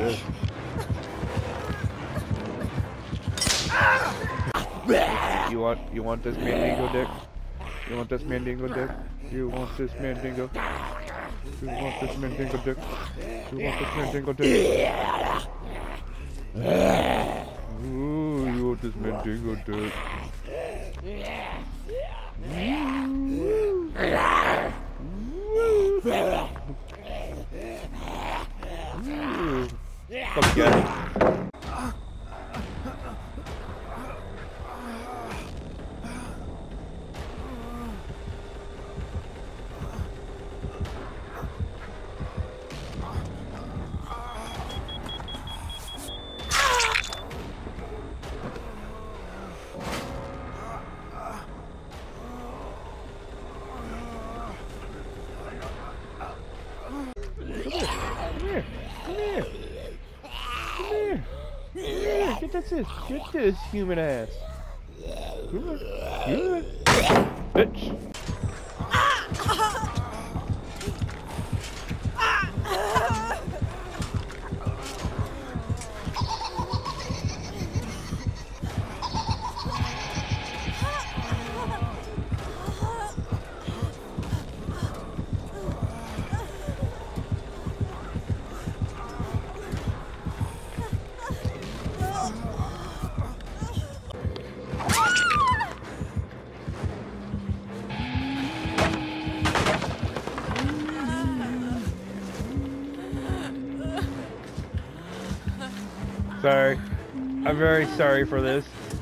You want this Mandingo dick? You want this Mandingo dick? You want this Mandingo? You want this Mandingo dick? You want this Mandingo dick? Ooh, you want this Mandingo dick? Come get it. Get this human ass. Good. Bitch. Sorry. I'm very sorry for this.